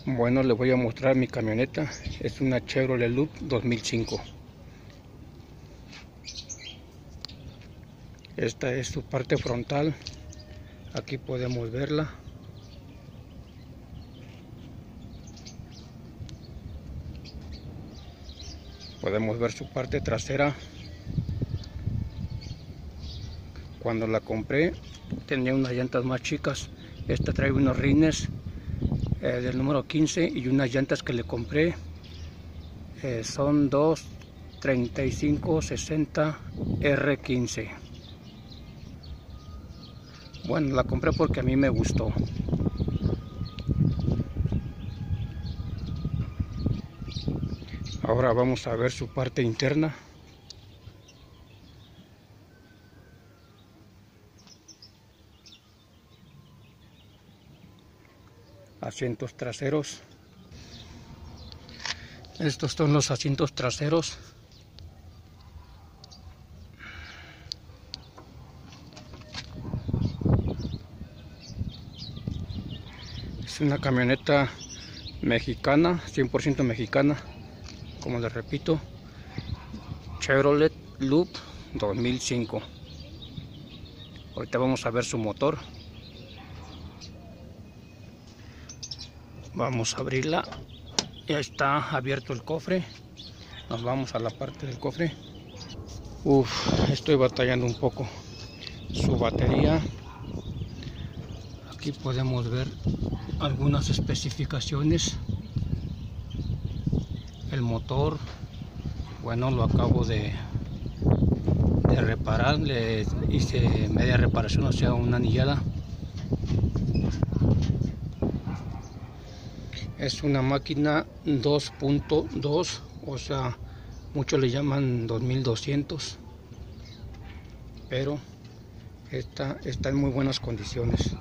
Bueno, les voy a mostrar mi camioneta. Es una Chevrolet Loop 2005. Esta es su parte frontal. Aquí podemos verla. Podemos ver su parte trasera. Cuando la compré tenía unas llantas más chicas. Esta trae unos rines del número 15 y unas llantas que le compré son dos 35-60 R15. Bueno, la compré porque a mí me gustó. Ahora vamos a ver su parte interna. Asientos traseros. Estos son los asientos traseros. Es una camioneta mexicana, 100% mexicana, como les repito, Chevrolet Loop 2005. Ahorita vamos a ver su motor. Vamos a abrirla. Ya está abierto el cofre. Nos vamos a la parte del cofre. Estoy batallando un poco. Su batería. Aquí podemos ver algunas especificaciones. El motor, bueno, lo acabo de reparar. Le hice media reparación, o sea, una anillada. Es una máquina 2.2, o sea, muchos le llaman 2200, pero esta está en muy buenas condiciones.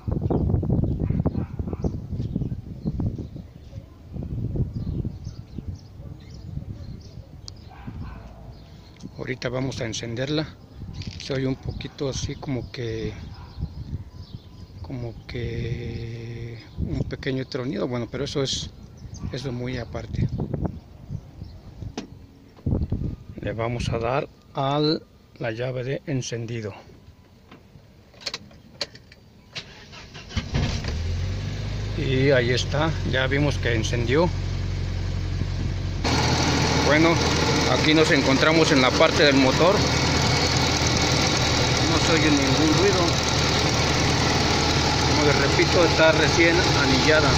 Ahorita vamos a encenderla. Se oye un poquito así como que un pequeño tronido, bueno, pero eso es muy aparte. Le vamos a dar a la llave de encendido. Y ahí está, ya vimos que encendió. Bueno, aquí nos encontramos en la parte del motor. No se oye ningún ruido. Como les repito, está recién anillada.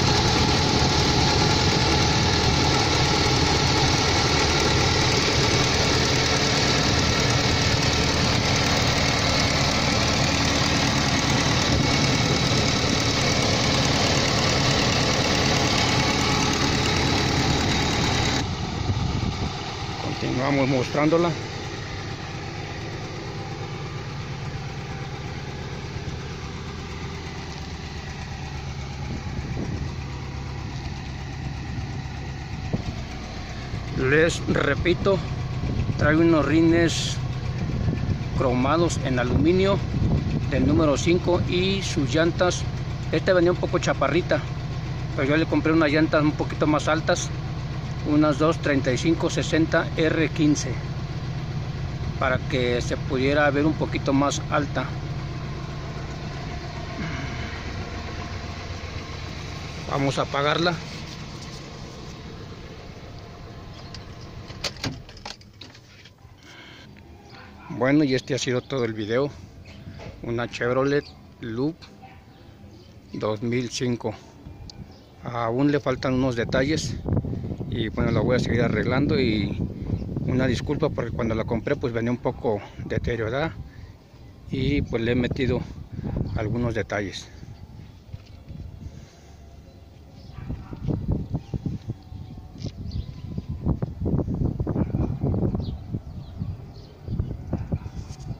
Continuamos mostrándola. Les repito, trae unos rines cromados en aluminio del número 5 y sus llantas. Este venía un poco chaparrita, pero yo le compré unas llantas un poquito más altas, unas 2.35-60 R15, para que se pudiera ver un poquito más alta. Vamos a apagarla. Bueno, y este ha sido todo el video. Una Chevrolet Loop 2005. Aún le faltan unos detalles y bueno, la voy a seguir arreglando. Y una disculpa porque cuando la compré pues venía un poco deteriorada y pues le he metido algunos detalles.